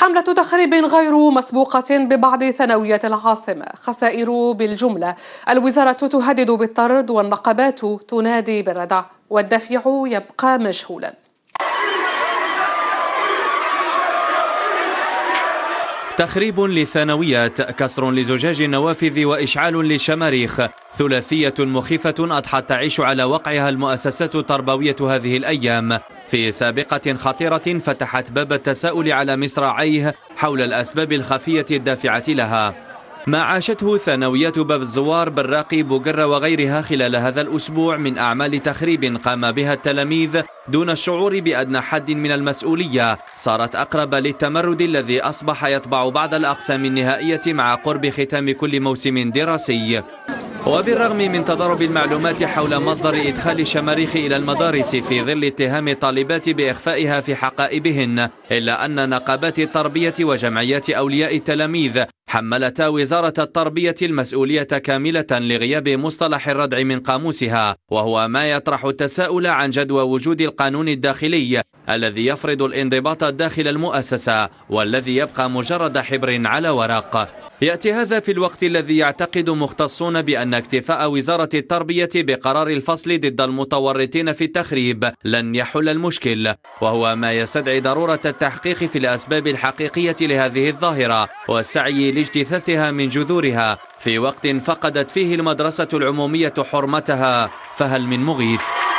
حملة تخريب غير مسبوقة ببعض ثانويات العاصمة، خسائر بالجملة، الوزارة تهدد بالطرد والنقابات تنادي بالردع، والدافع يبقى مجهولا. تخريب للثانويات، كسر لزجاج النوافذ وإشعال للشماريخ، ثلاثية مخيفة أضحت تعيش على وقعها المؤسسات التربوية هذه الأيام، في سابقة خطيرة فتحت باب التساؤل على مصراعيه حول الأسباب الخفية الدافعة لها. ما عاشته ثانويات باب الزوار، براقي، بوقرة وغيرها خلال هذا الأسبوع من أعمال تخريب قام بها التلاميذ دون الشعور بأدنى حد من المسؤولية، صارت أقرب للتمرد الذي أصبح يطبع بعض الأقسام النهائية مع قرب ختام كل موسم دراسي. وبالرغم من تضارب المعلومات حول مصدر إدخال الشماريخ إلى المدارس في ظل اتهام الطالبات بإخفائها في حقائبهن، إلا أن نقابات التربية وجمعيات أولياء التلاميذ حملتا وزارة التربية المسؤولية كاملة لغياب مصطلح الردع من قاموسها، وهو ما يطرح التساؤل عن جدوى وجود القانون الداخلي الذي يفرض الانضباط داخل المؤسسة والذي يبقى مجرد حبر على ورق. يأتي هذا في الوقت الذي يعتقد مختصون بأن اكتفاء وزارة التربية بقرار الفصل ضد المتورطين في التخريب لن يحل المشكل، وهو ما يستدعي ضرورة التحقيق في الأسباب الحقيقية لهذه الظاهرة والسعي لاجتثاثها من جذورها في وقت فقدت فيه المدرسة العمومية حرمتها، فهل من مغيث؟